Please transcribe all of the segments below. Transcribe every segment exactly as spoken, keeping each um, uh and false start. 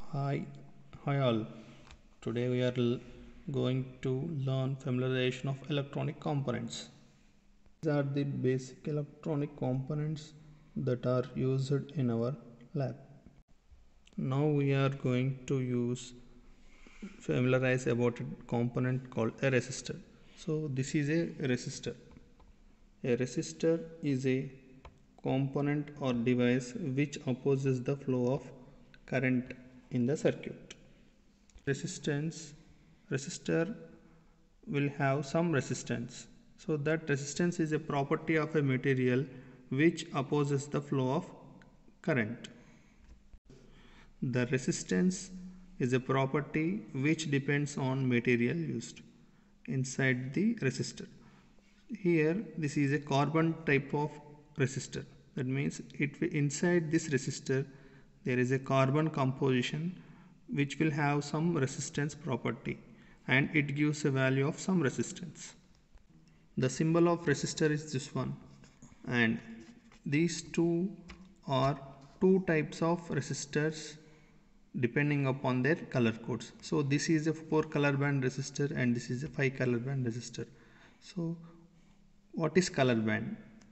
Hi, hi all. Today we are l- going to learn familiarization of electronic components. These are the basic electronic components that are used in our lab. Now we are going to use familiarize about a component called a resistor. So this is a resistor. A resistor is a component or device which opposes the flow of current in the circuit. Resistance resistor will have some resistance, so that resistance is a property of a material which opposes the flow of current. The resistance is a property which depends on material used inside the resistor. Here this is a carbon type of resistor. That means it inside this resistor there is a carbon composition which will have some resistance property, and it gives a value of some resistance. The symbol of resistor is this one, and these two are two types of resistors depending upon their color codes. So this is a four color band resistor and this is a five color band resistor. So what is color band?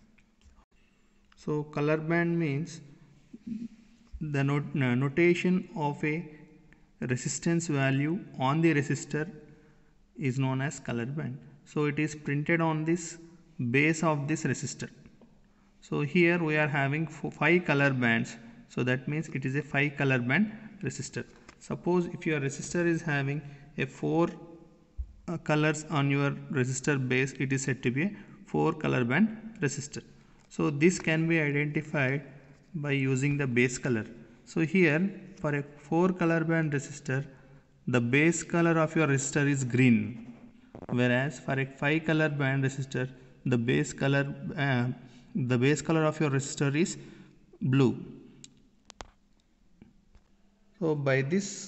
So color band means the not, no, notation of a resistance value on the resistor is known as color band. So it is printed on this base of this resistor. So here we are having five color bands. So that means it is a five color band resistor. Suppose if your resistor is having a four uh, colors on your resistor base, it is said to be a four color band resistor. So this can be identified by using the base color. So here for a four color band resistor, the base color of your resistor is green, whereas for a five color band resistor, the base color uh, the base color of your resistor is blue. So by this,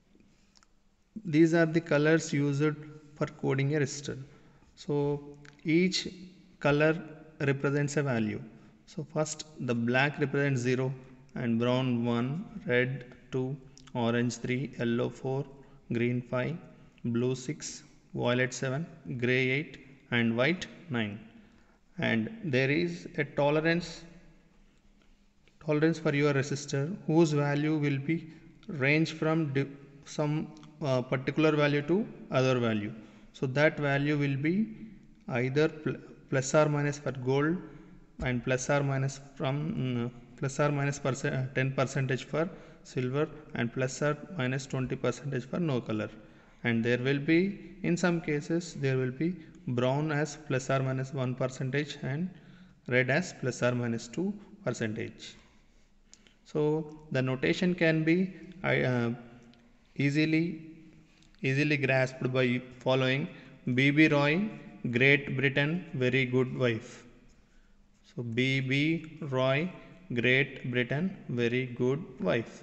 these are the colors used for coding a resistor. So each color represents a value. So first the black represents zero, and brown one, red two, orange three, yellow four, green five, blue six, violet seven, gray eight, and white nine. And there is a tolerance tolerance for your resistor whose value will be range from some uh, particular value to other value. So that value will be either pl plus or minus for gold, and plus or minus from mm, plus or minus percent, ten percentage for silver, and plus or minus twenty percentage for no color. And there will be, in some cases there will be brown as plus or minus one percentage and red as plus or minus two percentage. So the notation can be uh, easily easily grasped by following: B B Roy, Great Britain, very good wife. So B B Roy, Great Britain, very good wife.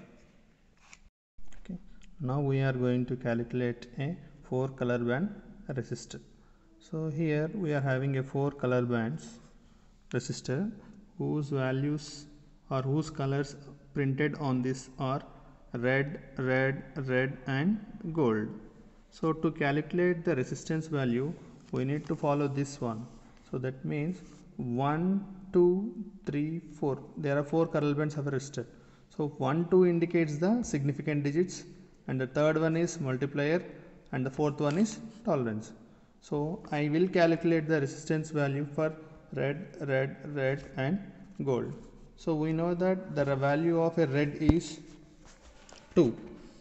Okay. Now we are going to calculate a four color band resistor. So here we are having a four color bands resistor whose values or whose colors printed on this are red, red, red and gold. So to calculate the resistance value, we need to follow this one. So that means one, two, three, four. There are four color bands of a resistor. So one, two indicates the significant digits, and the third one is multiplier, and the fourth one is tolerance. So I will calculate the resistance value for red, red, red and gold. So we know that the value of a red is two,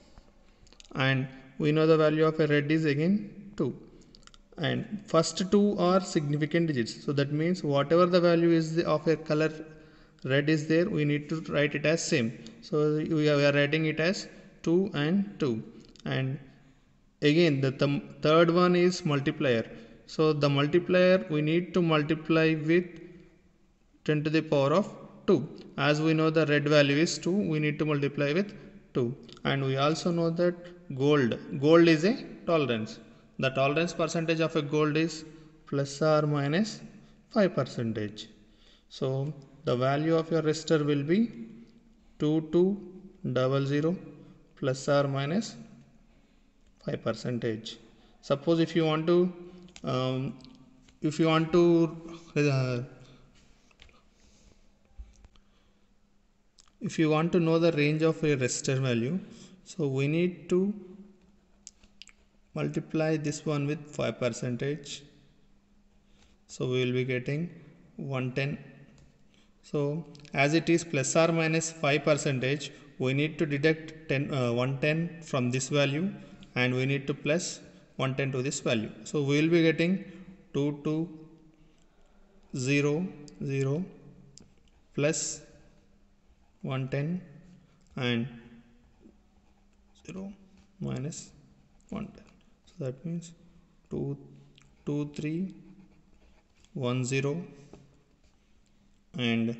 and we know the value of a red is again two, and first two are significant digits. So that means whatever the value is of a color red is there, we need to write it as same. So we are writing it as two and two, and again the th third one is multiplier. So the multiplier we need to multiply with ten to the power of two. As we know the red value is two, we need to multiply with two. And we also know that gold, gold is a tolerance. The tolerance percentage of a gold is plus or minus five percentage. So the value of your resistor will be two two zero zero plus or minus five percentage. Suppose if you want to um, if you want to uh, if you want to know the range of a resistor value, so we need to multiply this one with five percentage, so we will be getting one ten. So as it is plus or minus five percentage, we need to deduct ten, uh, one ten from this value, and we need to plus one ten to this value. So we will be getting two two zero zero plus one ten and zero minus one ten. So that means two two three one zero and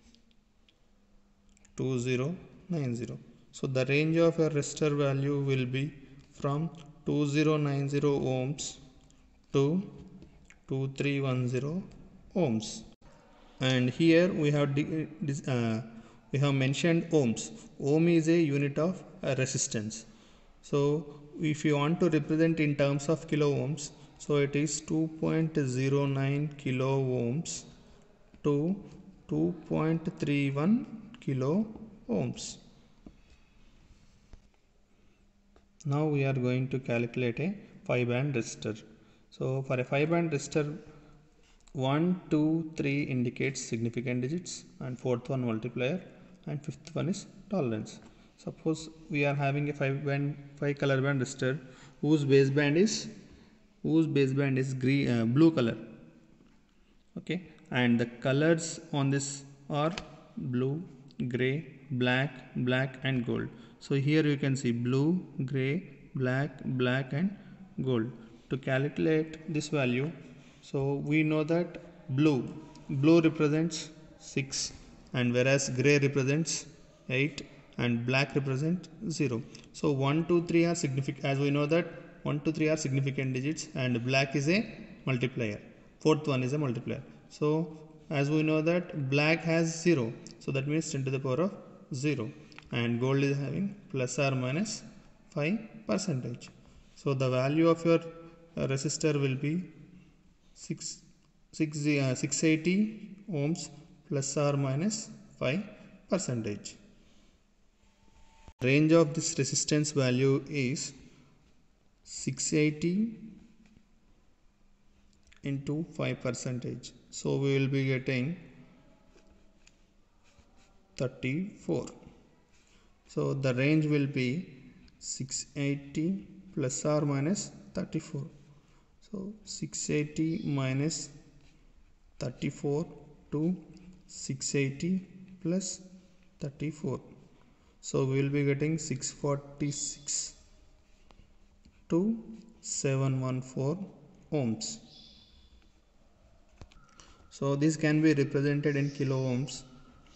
two zero nine zero. So the range of a resistor value will be from two zero nine zero ohms to two three one zero ohms. And here we have uh, we have mentioned ohms. Ohm is a unit of uh, resistance. So if you want to represent in terms of kilo ohms, so it is two point zero nine kilo ohms to two point three one kilo ohms. Now we are going to calculate a five band resistor. So for a five band resistor, one, two, three indicates significant digits, and fourth one multiplier, and fifth one is tolerance. Suppose we are having a five band, five color band resistor whose baseband is whose baseband is green, uh, blue color. Okay, and the colors on this are blue, gray, black, black, and gold. So here you can see blue, gray, black, black, and gold. To calculate this value, so we know that blue blue represents six, and whereas gray represents eight and black represents zero. So one, two, three are significant, as we know that one, two, three are significant digits, and black is a multiplier. Fourth one is a multiplier. So as we know that black has zero, so that means ten to the power of zero, and gold is having plus or minus five percentage. So the value of your uh, resistor will be six, six, uh, six eighty ohms plus or minus five percentage. Range of this resistance value is six eighty into five percentage. So we will be getting thirty-four. So the range will be six eighty plus or minus thirty-four. So six eighty minus thirty-four to six eighty plus thirty-four. So we will be getting six forty-six to seven fourteen ohms. So this can be represented in kilo ohms.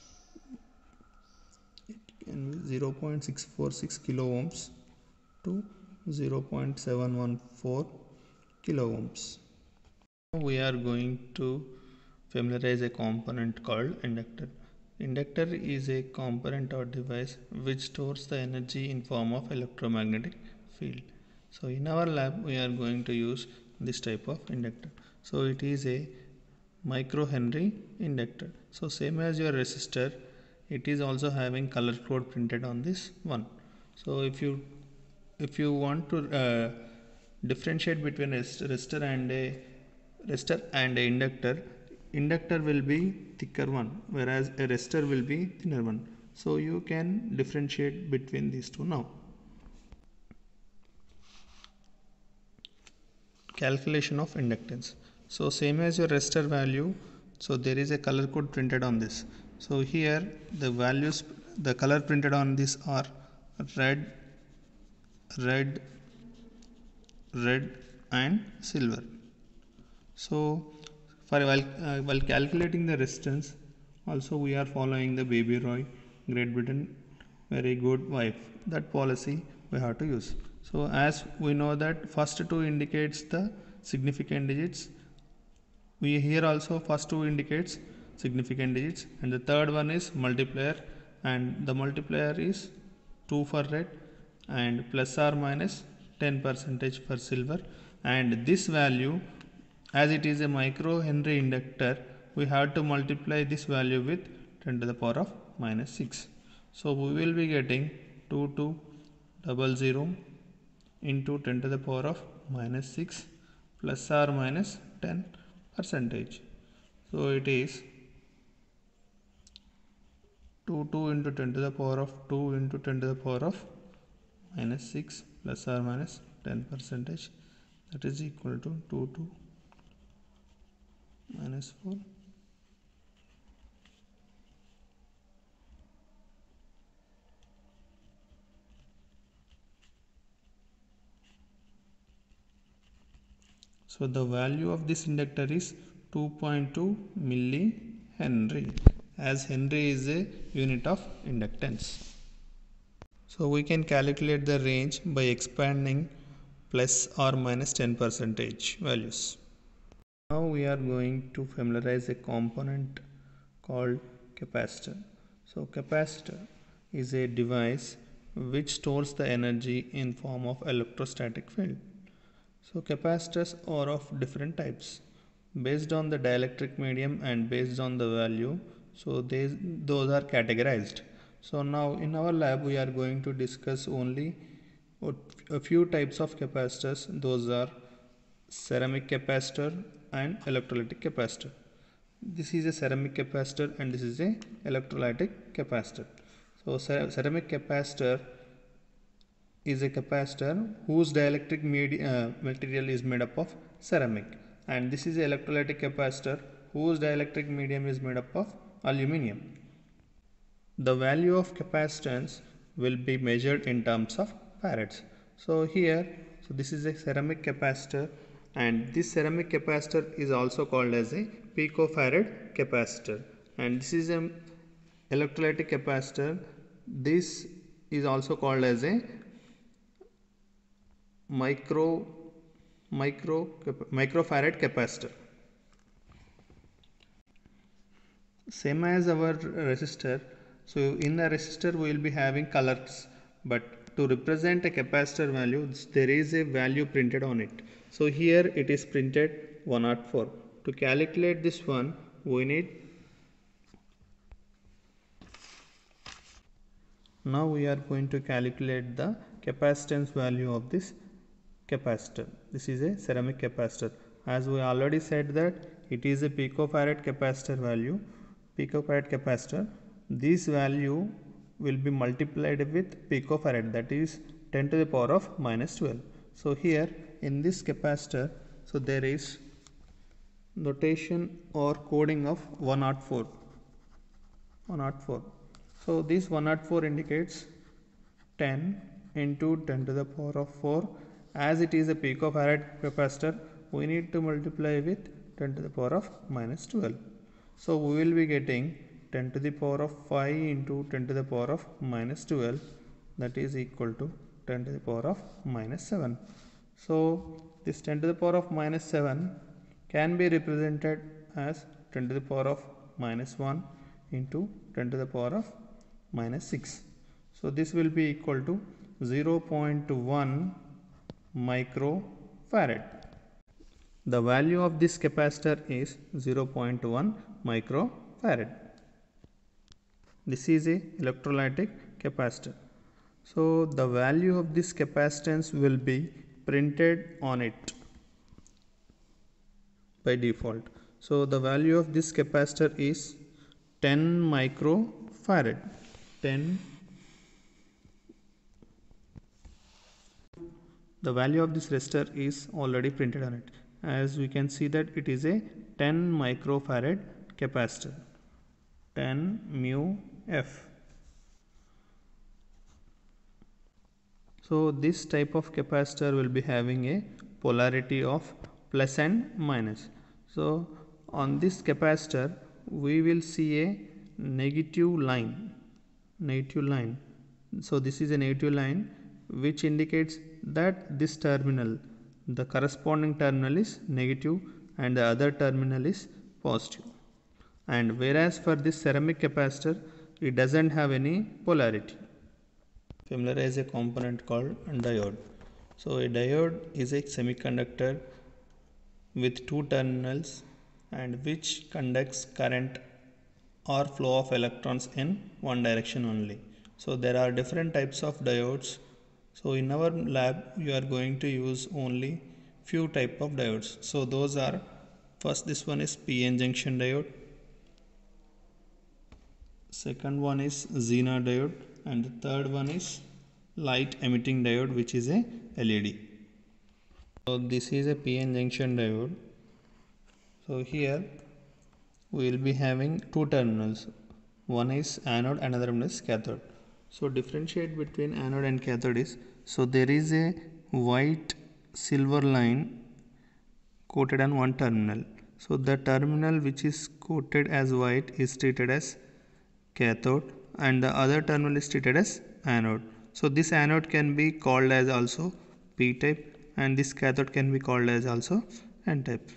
It can be zero point six four six kilo ohms to zero point seven one four kilo ohms. We are going to familiarize a component called inductor. Inductor is a component or device which stores the energy in form of electromagnetic field. So in our lab we are going to use this type of inductor. So it is a microhenry inductor. So same as your resistor, it is also having color code printed on this one. So if you if you want to uh, differentiate between a resistor and a resistor and a inductor, inductor will be thicker one, whereas a resistor will be thinner one. So you can differentiate between these two now. Calculation of inductance. So same as your resistor value, so there is a color code printed on this. So here the values, the color printed on this are red, red, red, and silver. So for while, uh, while calculating the resistance, also we are following the Baby Roy, Great Britain, very good wife. That policy we have to use. So as we know that first two indicates the significant digits, we here also first two indicates significant digits, and the third one is multiplier, and the multiplier is two for red and plus or minus ten percentage for silver, and this value, as it is a microhenry inductor, we have to multiply this value with ten to the power of minus six. So we will be getting two two zero zero into ten to the power of minus six plus or minus ten percentage. So it is two two into ten to the power of two into ten to the power of minus six plus or minus ten percentage, that is equal to two two minus four. So the value of this inductor is two point two millihenry, as Henry is a unit of inductance. So we can calculate the range by expanding plus or minus ten percentage values. Now we are going to familiarize a component called capacitor. So capacitor is a device which stores the energy in form of electrostatic field. So capacitors are of different types based on the dielectric medium and based on the value. So they, those are categorized. So now in our lab we are going to discuss only a few types of capacitors. Those are ceramic capacitor and electrolytic capacitor. This is a ceramic capacitor and this is a electrolytic capacitor. So ceramic capacitor is a capacitor whose dielectric uh, material is made up of ceramic, and this is a electrolytic capacitor whose dielectric medium is made up of aluminium. The value of capacitance will be measured in terms of farads. So here, so this is a ceramic capacitor, and this ceramic capacitor is also called as a picofarad capacitor, and this is a electrolytic capacitor. This is also called as a micro micro microfarad capacitor. Same as our resistor. So in a resistor we will be having colors, but to represent a capacitor value there is a value printed on it. So here it is printed one oh four. To calculate this one we need, now we are going to calculate the capacitance value of this capacitor. This is a ceramic capacitor. As we already said that it is a picofarad capacitor value, picofarad capacitor. This value will be multiplied with picofarad, that is ten to the power of minus twelve. So here in this capacitor, so there is notation or coding of one oh four. one oh four. So this one oh four indicates ten into ten to the power of four. As it is a picofarad capacitor, we need to multiply with ten to the power of minus twelve. So we will be getting ten to the power of five into ten to the power of minus twelve, that is equal to ten to the power of minus seven. So this ten to the power of minus seven can be represented as ten to the power of minus one into ten to the power of minus six. So this will be equal to zero point one microfarad. The value of this capacitor is zero point one microfarad. This is a electrolytic capacitor. So the value of this capacitance will be printed on it by default. So the value of this capacitor is ten microfarad. ten The value of this resistor is already printed on it. As we can see that it is a ten microfarad capacitor. ten mu F. So this type of capacitor will be having a polarity of plus and minus. So on this capacitor we will see a negative line. Negative line. So this is a negative line which indicates that this terminal, the corresponding terminal is negative and the other terminal is positive. And whereas for this ceramic capacitor it doesn't have any polarity. familiarize a component called diode. So a diode is a semiconductor with two terminals and which conducts current or flow of electrons in one direction only. So there are different types of diodes. So in our lab you are going to use only few type of diodes. So those are, first this one is P N junction diode, second one is Zener diode, and the third one is light emitting diode, which is a L E D. So this is a P N junction diode. So here we will be having two terminals, one is anode, another one is cathode. So differentiate between anode and cathode is, so there is a white silver line coated on one terminal. So the terminal which is coated as white is treated as cathode and the other terminal is treated as anode. So this anode can be called as also P type and this cathode can be called as also N type.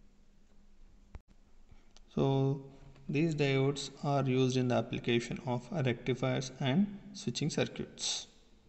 So these diodes are used in the application of rectifiers and switching circuits.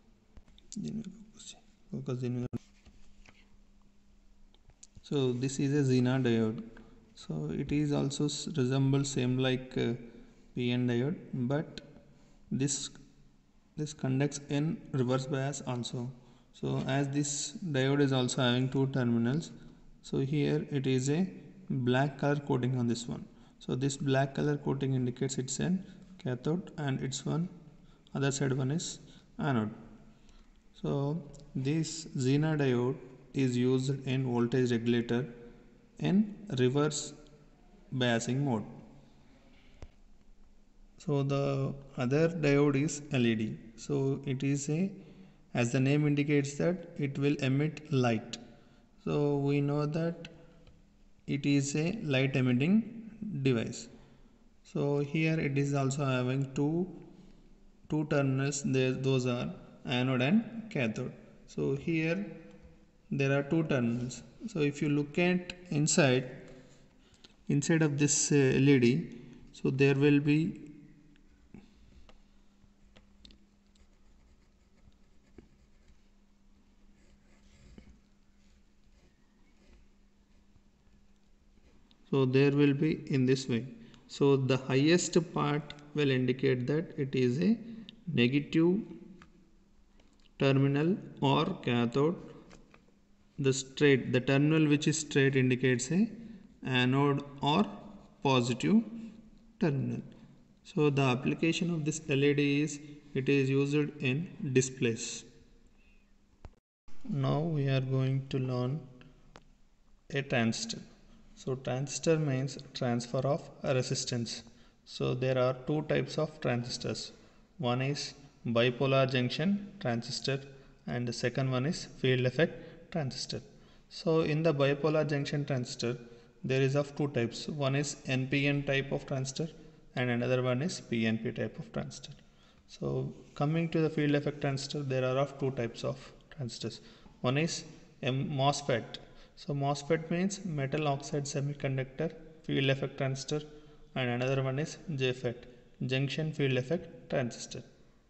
So this is a Zener diode. So it is also resembles same like uh, P N diode, but this this conducts in reverse bias also. So as this diode is also having two terminals, so here it is a black color coating on this one. So this black color coating indicates it's an cathode and it's one other side one is anode. So this Zener diode is used in voltage regulator in reverse biasing mode. So the other diode is L E D. So it is a, as the name indicates that it will emit light. So we know that it is a light emitting device. So here it is also having two two terminals, there those are anode and cathode. So here there are two terminals. So if you look at inside inside of this uh, L E D, so there will be so there will be in this way. So the highest part will indicate that it is a negative terminal or cathode. The straight, the terminal which is straight indicates a anode or positive terminal. So the application of this L E D is, it is used in displays. Now we are going to learn a transistor. So transistor means transfer of resistance. So there are two types of transistors. One is bipolar junction transistor and the second one is field effect transistor. So in the bipolar junction transistor there is of two types. One is N P N type of transistor and another one is P N P type of transistor. So coming to the field effect transistor, there are of two types of transistors. One is MOSFET. So MOSFET means metal oxide semiconductor field effect transistor, and another one is J FET, junction field effect transistor.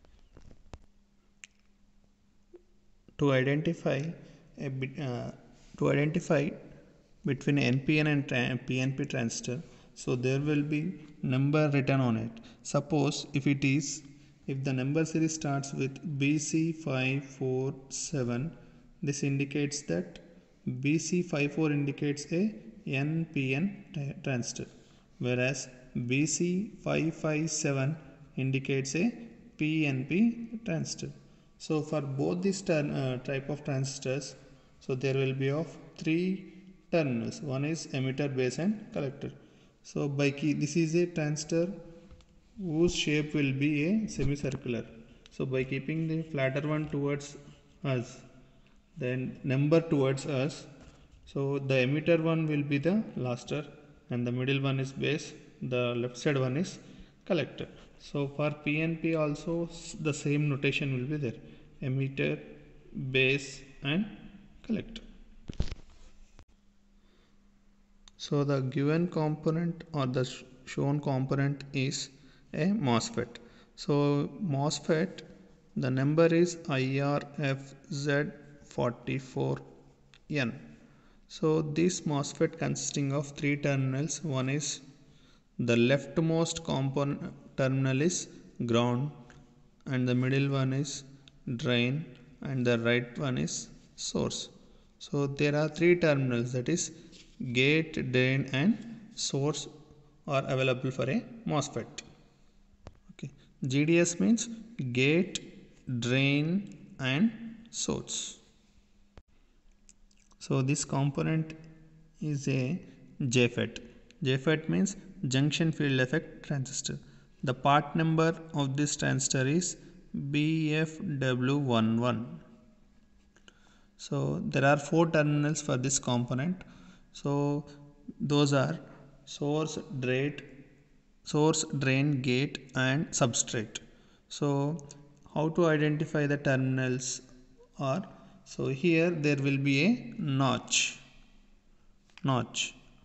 To identify a bit, uh, to identify between N P N and P N P transistor, so there will be number written on it. Suppose if it is, if the number series starts with B C five four seven, this indicates that B C five four indicates a N P N transistor, whereas B C five five seven indicates a P N P transistor. So for both these turn, uh, type of transistors, so there will be of three terminals. One is emitter, base and collector. So by key, this is a transistor whose shape will be a semicircular. So by keeping the flatter one towards us, then number towards us, so the emitter one will be the laster and the middle one is base, the left side one is collector. So for P N P also the same notation will be there, emitter, base and collector. So the given component or the shown component is a MOSFET. So MOSFET The number is I R F Z forty-four N. So this MOSFET consisting of three terminals. One is the leftmost component terminal is ground, and the middle one is drain, and the right one is source. So there are three terminals, that is gate, drain and source are available for a MOSFET. Okay. G D S means gate, drain and source. So this component is a J FET. J FET means junction field effect transistor. The part number of this transistor is B F W eleven. So there are four terminals for this component. So those are source, drain, source, drain, gate and substrate. So how to identify the terminals are, so here there will be a notch notch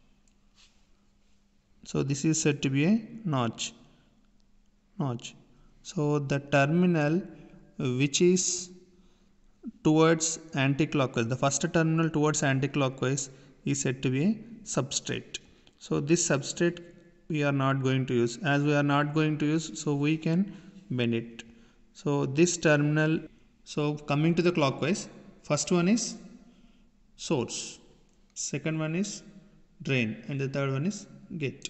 so this is said to be a notch notch so the terminal which is towards anti-clockwise, the first terminal towards anti-clockwise is said to be a substrate. So this substrate we are not going to use. As we are not going to use, so we can bend it. So this terminal, so coming to the clockwise, first one is source, second one is drain and the third one is gate.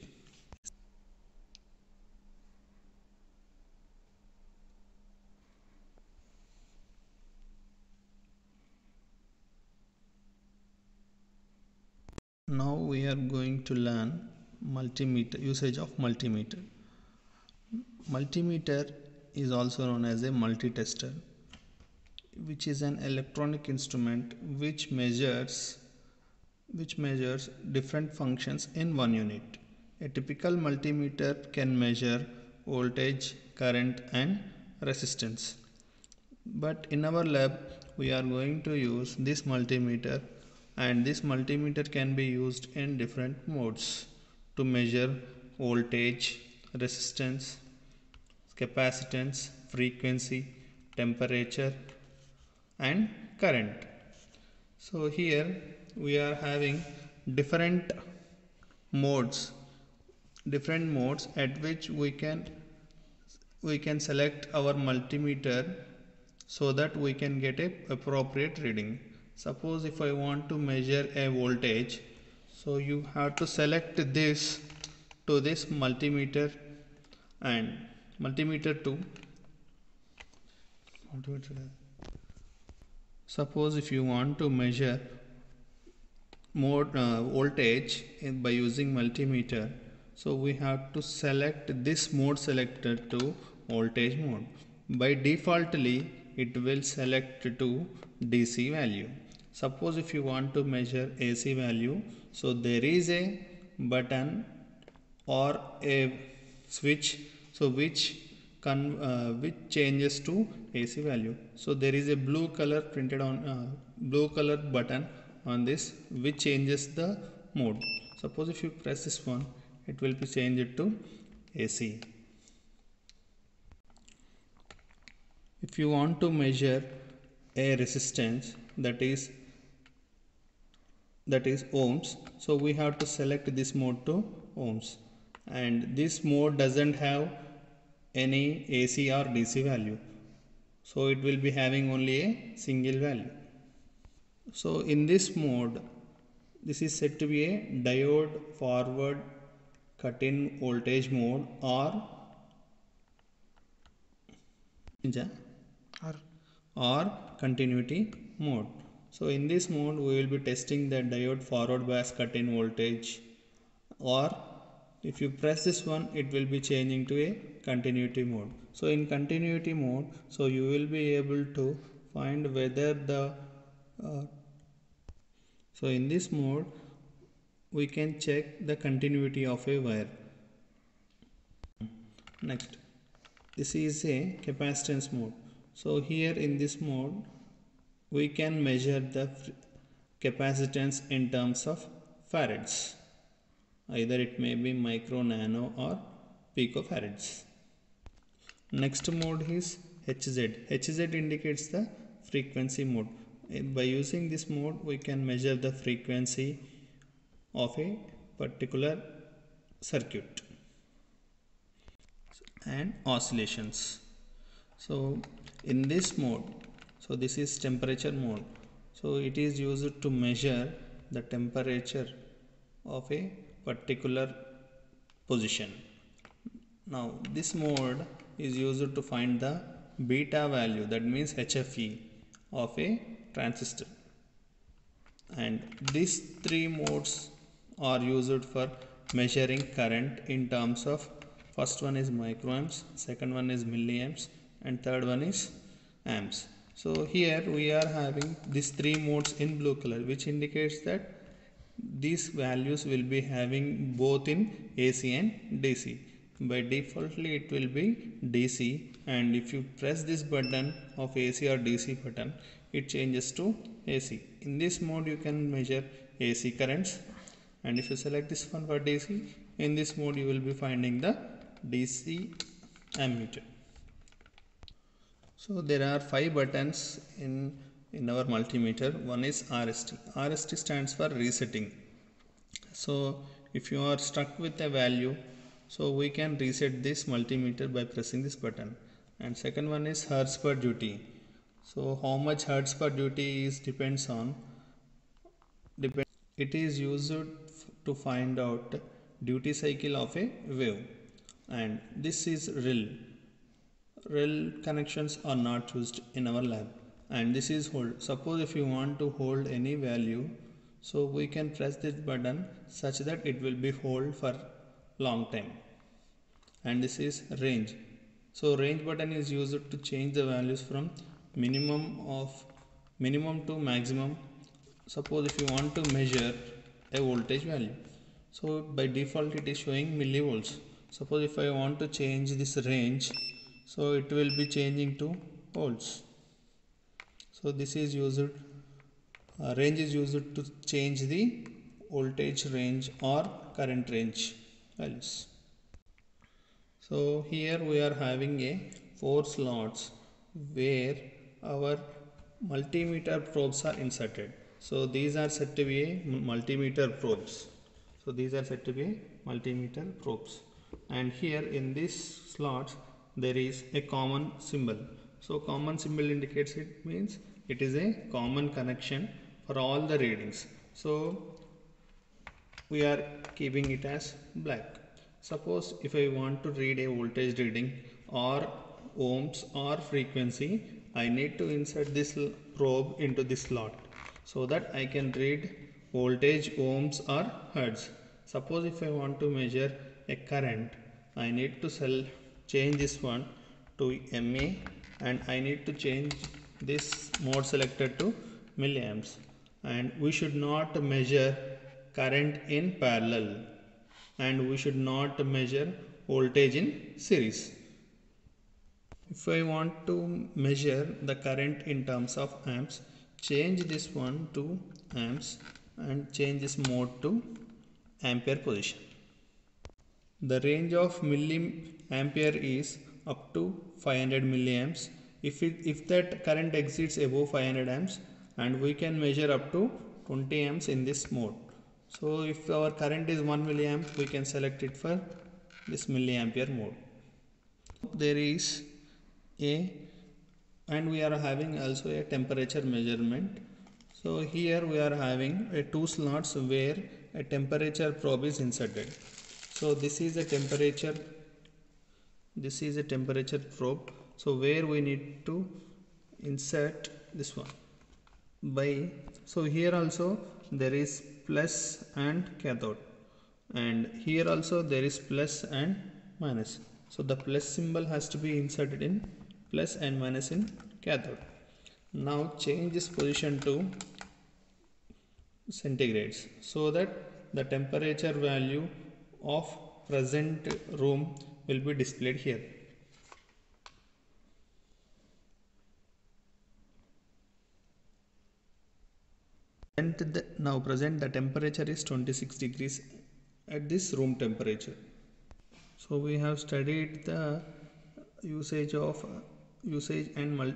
Now we are going to learn multimeter, usage of multimeter. Multimeter is also known as a multitester, which is an electronic instrument which measures which measures different functions in one unit. A typical multimeter can measure voltage, current and resistance. But in our lab we are going to use this multimeter, and this multimeter can be used in different modes to measure voltage, resistance, capacitance, frequency, temperature and current. So here we are having different modes different modes at which we can we can select our multimeter so that we can get a appropriate reading. Suppose if I want to measure a voltage, so you have to select this to this multimeter and multimeter two. Suppose if you want to measure more uh, voltage in, by using multimeter, so we have to select this mode selector to voltage mode. By defaultly it will select to D C value. Suppose if you want to measure A C value, so there is a button or a switch, so which Con, uh, which changes to A C value. So there is a blue color printed on uh, blue color button on this which changes the mode. Suppose if you press this one, it will be changed to A C. If you want to measure a resistance, that is that is ohms, so we have to select this mode to ohms, and this mode doesn't have any A C or D C value, so it will be having only a single value. So in this mode, this is said to be a diode forward cut-in voltage mode or or, or continuity mode. So in this mode we will be testing the diode forward bias cut-in voltage, or if you press this one, it will be changing to a continuity mode. So in continuity mode, so you will be able to find whether the uh, so in this mode we can check the continuity of a wire. Next, this is a capacitance mode. So here in this mode we can measure the capacitance in terms of farads. Either it may be micro, nano or picofarads. Next mode is H Z. H Z indicates the frequency mode. By using this mode, we can measure the frequency of a particular circuit and oscillations. So in this mode, so this is temperature mode. So it is used to measure the temperature of a particular position. Now this mode is used to find the beta value, that means H F E, of a transistor. And these three modes are used for measuring current in terms of, first one is microamps, second one is milliamps, and third one is amps. So here we are having these three modes in blue color, which indicates that these values will be having both in A C and D C. By defaultly it will be D C, and if you press this button of A C or D C button, it changes to A C. In this mode you can measure A C currents, and if you select this one for D C, in this mode you will be finding the D C ammeter. So there are five buttons in in our multimeter. One is R S T. R S T stands for resetting. So if you are stuck with a value, so we can reset this multimeter by pressing this button. And second one is hertz per duty. So how much hertz per duty is depends on depend it is used to find out duty cycle of a wave. And this is R I L. R I L connections are not used in our lab. And this is hold. Suppose if you want to hold any value, so we can press this button such that it will be hold for long time. And this is range. So range button is used to change the values from minimum of minimum to maximum. Suppose if you want to measure a voltage value, so by default it is showing millivolts. Suppose if I want to change this range, so it will be changing to volts. So this is used, uh, range is used to change the voltage range or current range values. So here we are having a four slots where our multimeter probes are inserted. So these are said to be a multimeter probes. So these are said to be multimeter probes. And here in this slots there is a common symbol. So common symbol indicates it means it is a common connection for all the readings. So we are keeping it as black. Suppose if I want to read a voltage reading or ohms or frequency, I need to insert this probe into this slot so that I can read voltage, ohms or hertz. Suppose if I want to measure a current, I need to sell, change this one to M A, and I need to change this mode selector to milliamps. And we should not measure current in parallel, and we should not measure voltage in series. If I want to measure the current in terms of amps, change this one to amps and change this mode to ampere position. The range of milliampere is up to five hundred milliamps. If, it, if that current exceeds above five hundred amps, and we can measure up to twenty amps in this mode. So if our current is one milliamp, we can select it for this milliampere mode. There is a, and we are having also a temperature measurement. So here we are having a two slots where a temperature probe is inserted. So this is a temperature, this is a temperature probe. So where we need to insert this one by, so here also there is plus and cathode, and here also there is plus and minus. So the plus symbol has to be inserted in plus and minus in cathode. Now change this position to centigrades so that the temperature value of present room will be displayed here. The, now present the temperature is twenty-six degrees at this room temperature. So we have studied the usage of usage and mul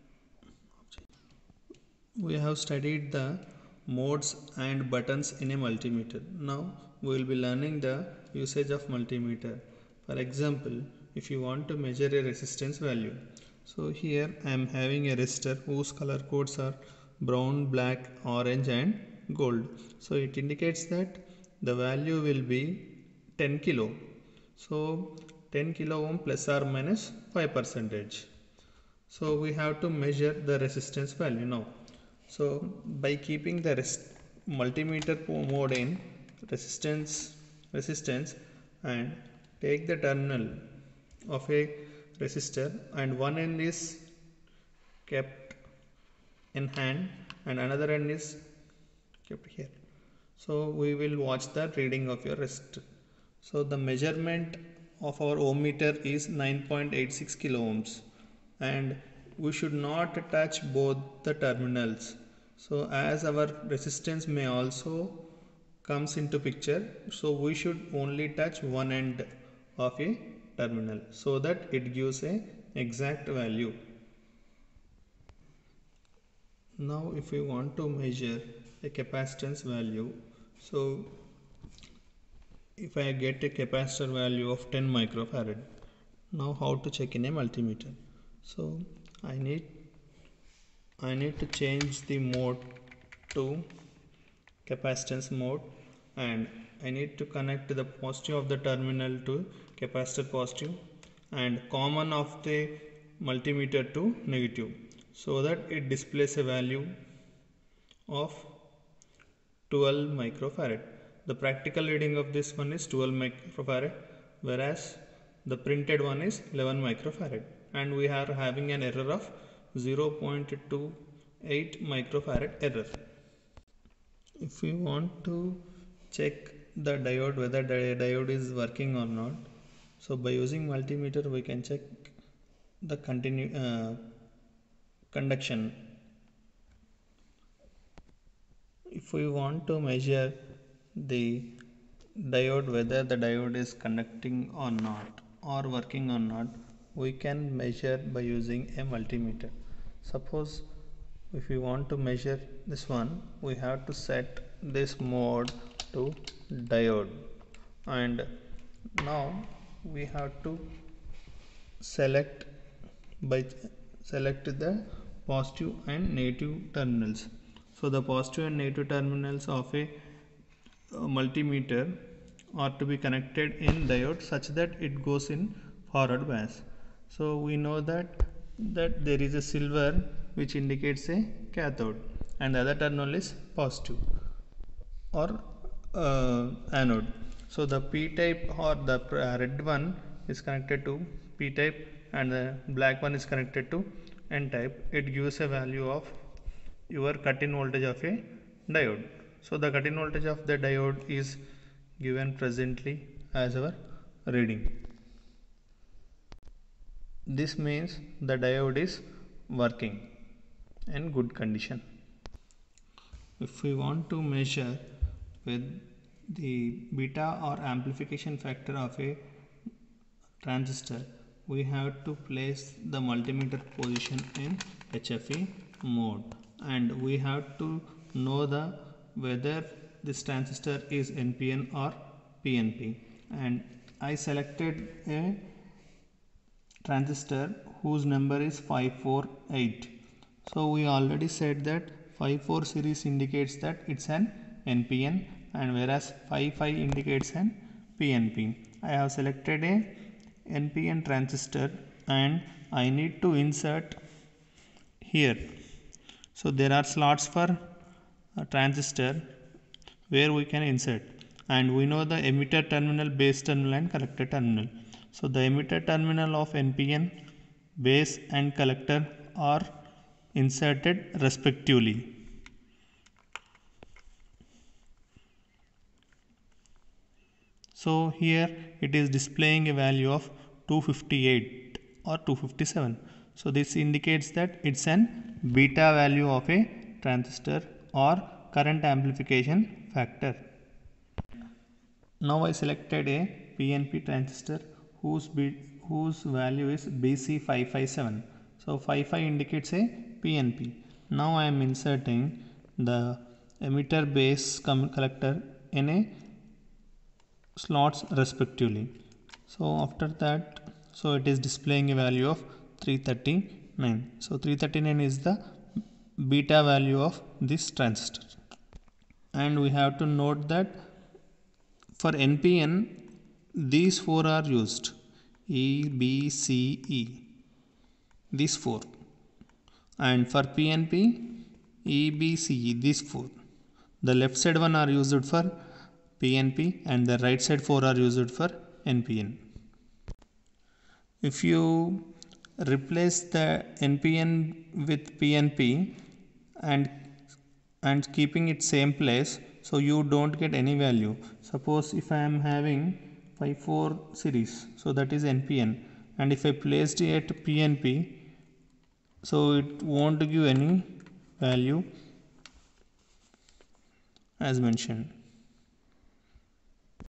we have studied the modes and buttons in a multimeter. Now we will be learning the usage of multimeter. For example, if you want to measure a resistance value, so here I am having a resistor whose color codes are brown, black, orange and gold. So it indicates that the value will be ten kilo. So ten kilo ohm plus or minus five percentage. So we have to measure the resistance value now. So by keeping the multimeter mode in resistance resistance and take the terminal of a resistor and one end is kept in hand and another end is kept here. So we will watch the reading of your resistor. So the measurement of our ohm meter is nine point eight six kilo ohms and we should not touch both the terminals. So as our resistance may also comes into picture, so we should only touch one end of a terminal so that it gives a exact value. Now if we want to measure a capacitance value, so if I get a capacitor value of ten microfarad, now how to check in a multimeter? So I need I need to change the mode to capacitance mode and I need to connect the positive of the terminal to capacitor positive and common of the multimeter to negative so that it displays a value of twelve microfarad. The practical reading of this one is twelve microfarad, whereas the printed one is eleven microfarad, and we are having an error of zero point two eight microfarad error. If we want to check the diode whether the diode is working or not, so by using multimeter we can check the continue uh, conduction. If we want to measure the diode whether the diode is conducting or not or working or not, we can measure by using a multimeter. Suppose if we want to measure this one, we have to set this mode to diode and now we have to select by select the positive and negative terminals. So the positive and negative terminals of a uh, multimeter are to be connected in diode such that it goes in forward bias. So we know that that there is a silver which indicates a cathode and the other terminal is positive or uh, anode. So the p type or the red one is connected to p type and the black one is connected to n type. It gives a value of your cut-in voltage of a diode. So the cut-in voltage of the diode is given presently as our reading. This means the diode is working in good condition. If we want to measure with the beta or amplification factor of a transistor, we have to place the multimeter position in H F E mode and we have to know the whether this transistor is N P N or P N P, and I selected a transistor whose number is five four eight. So we already said that five four series indicates that it's an N P N and whereas five five indicates an P N P. I have selected a N P N transistor and I need to insert here. So there are slots for a transistor where we can insert, and we know the emitter terminal, base terminal and collector terminal. So the emitter terminal of N P N, base and collector are inserted respectively. So here it is displaying a value of two fifty-eight or two fifty-seven. So this indicates that it's an beta value of a transistor or current amplification factor. Now I selected a P N P transistor whose, whose value is B C five five seven. So five five indicates a P N P. Now I am inserting the emitter base collector in a slots respectively. So after that, so it is displaying a value of three thirty-nine. So three thirty-nine is the beta value of this transistor. And we have to note that for N P N these four are used: E, B, C, E, these four. And for P N P, E, B, C, E, these four. The left side one are used for P N P and the right side four are used for N P N. If you replace the N P N with P N P and and keeping it same place, so you don't get any value. Suppose if I am having five four series, so that is N P N, and if I placed it at P N P, so it won't give any value as mentioned.